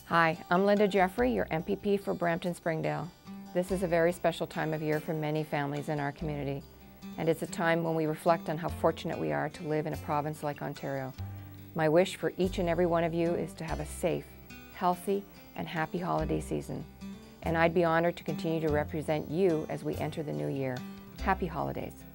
Hi, I'm Linda Jeffrey, your MPP for Brampton-Springdale. This is a very special time of year for many families in our community, and it's a time when we reflect on how fortunate we are to live in a province like Ontario. My wish for each and every one of you is to have a safe, healthy, and happy holiday season. And I'd be honored to continue to represent you as we enter the new year. Happy holidays.